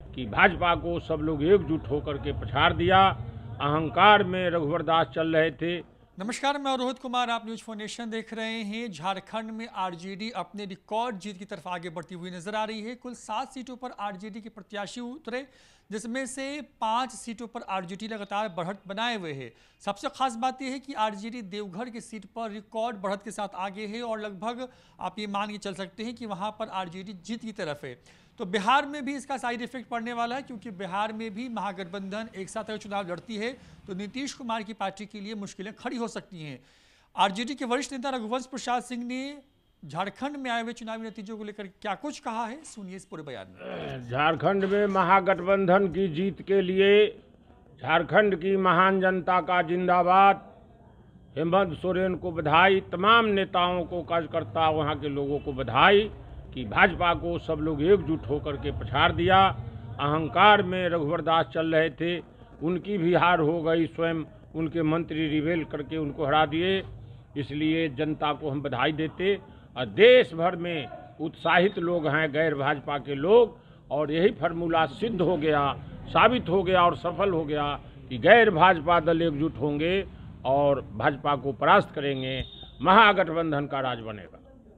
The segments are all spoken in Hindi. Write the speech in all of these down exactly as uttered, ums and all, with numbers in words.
कि भाजपा को सब लोग एकजुट होकर के पछाड़ दिया। अहंकार में रघुवर दास चल रहे थे। नमस्कार, मैं रोहित कुमार, आप न्यूज फोनेशन देख रहे हैं। झारखंड में आरजेडी अपने रिकॉर्ड जीत की तरफ आगे बढ़ती हुई नजर आ रही है। कुल सात सीटों पर आरजेडी के प्रत्याशी उतरे, जिसमें से पांच सीटों पर आरजेडी लगातार बढ़त बनाए हुए है। सबसे खास बात यह है कि आरजेडी देवघर की सीट पर रिकॉर्ड बढ़त के साथ आगे है और लगभग आप ये मान के चल सकते हैं कि वहां पर आरजेडी जीत की तरफ है। तो बिहार में भी इसका साइड इफेक्ट पड़ने वाला है, क्योंकि बिहार में भी महागठबंधन एक साथ अगर चुनाव लड़ती है तो नीतीश कुमार की पार्टी के लिए मुश्किलें खड़ी हो सकती हैं। आरजेडी के वरिष्ठ नेता रघुवंश प्रसाद सिंह ने झारखंड में आए हुए चुनावी नतीजों को लेकर क्या कुछ कहा है, सुनिए इस पूरे बयान में। झारखंड में महागठबंधन की जीत के लिए झारखंड की महान जनता का जिंदाबाद। हेमंत सोरेन को बधाई, तमाम नेताओं को, कार्यकर्ता, वहाँ के लोगों को बधाई कि भाजपा को सब लोग एकजुट होकर के पछाड़ दिया। अहंकार में रघुवर दास चल रहे थे, उनकी भी हार हो गई। स्वयं उनके मंत्री रिवेल करके उनको हरा दिए। इसलिए जनता को हम बधाई देते। और देश भर में उत्साहित लोग हैं, गैर भाजपा के लोग, और यही फार्मूला सिद्ध हो गया, साबित हो गया और सफल हो गया कि गैर भाजपा दल एकजुट होंगे और भाजपा को परास्त करेंगे। महागठबंधन का राज बनेगा।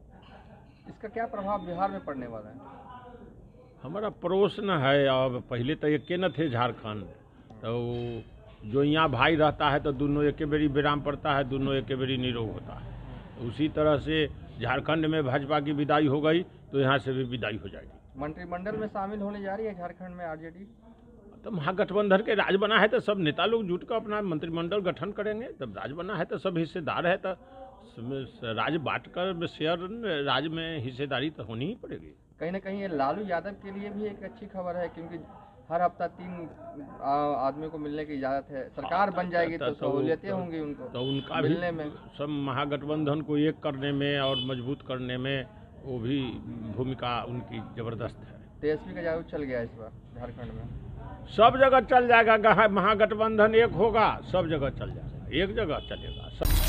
इसका क्या प्रभाव बिहार में पड़ने वाला है? हमारा पड़ोस न है, अब पहले तो एक न थे झारखंड, तो जो यहाँ भाई रहता है तो दोनों एक बेरी विराम पड़ता है, दोनों एक बेरी निरोग होता है। उसी तरह से झारखंड में भाजपा की विदाई हो गई तो यहाँ से भी विदाई हो जाएगी। मंत्रिमंडल में शामिल होने जा रही है झारखंड में आरजेडी। तो महागठबंधन के राज बना है तो सब नेता लोग जुट कर अपना मंत्रिमंडल गठन करेंगे। तब राज बना है तो सब हिस्सेदार है, तो राज बांट कर शेयर राज में हिस्सेदारी तो होनी ही पड़ेगी। कहीं ना कहीं ये लालू यादव के लिए भी एक अच्छी खबर है, क्योंकि हर हफ्ता तीन आदमी को मिलने की इजाजत है। सरकार बन जाएगी तो सहूलियतें होंगी उनको, तो उनका मिलने में। सब महागठबंधन को एक करने में और मजबूत करने में वो भी भूमिका उनकी जबरदस्त है। तेजस्वी का जादू चल गया इस बार झारखंड में। सब जगह चल जाएगा। महागठबंधन एक होगा, सब जगह चल जाएगा, एक जगह चलेगा सब।